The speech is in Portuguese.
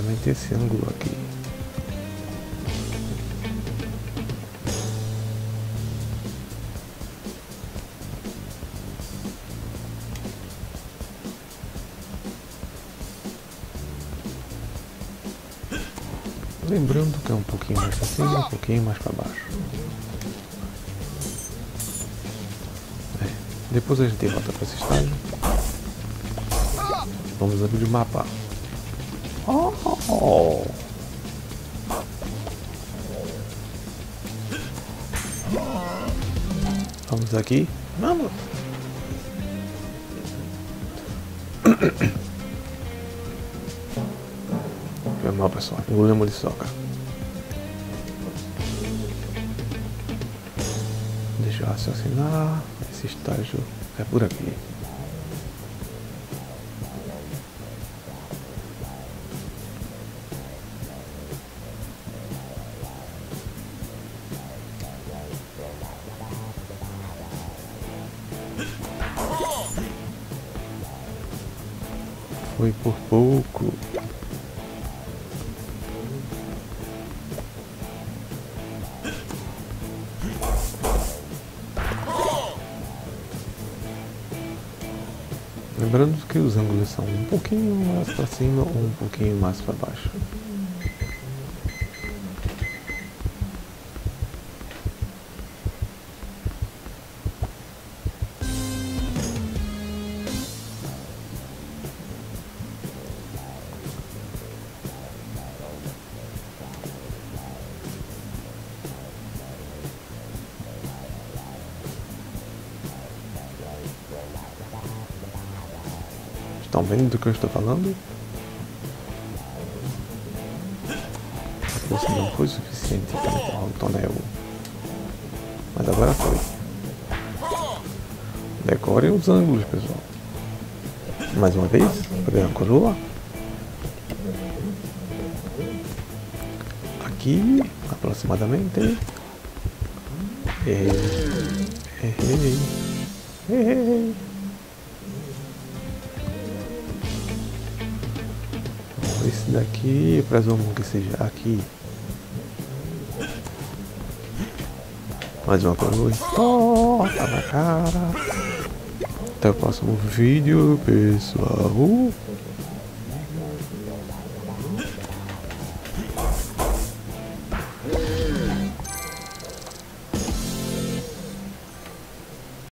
aproximadamente esse ângulo aqui. Lembrando que é um pouquinho mais pra cima, um pouquinho mais para baixo. Depois a gente volta para esse estágio. Vamos abrir o mapa. Oh. Vamos aqui. Vamos. Foi mal, pessoal. Engoliu a muriçoca. Deixa eu raciocinar. Esse estágio é por aqui. Foi por pouco. Lembrando que os ângulos são um pouquinho mais para cima ou um pouquinho mais para baixo. Estão vendo do que eu estou falando? Você não foi suficiente para empurrar o tonel. Mas agora foi. Decorem os ângulos, pessoal. Mais uma vez, pegar a coroa. Aqui, aproximadamente. Esse daqui, eu presumo que seja aqui. Mais uma coroa. Tá na cara. Até o próximo vídeo, pessoal.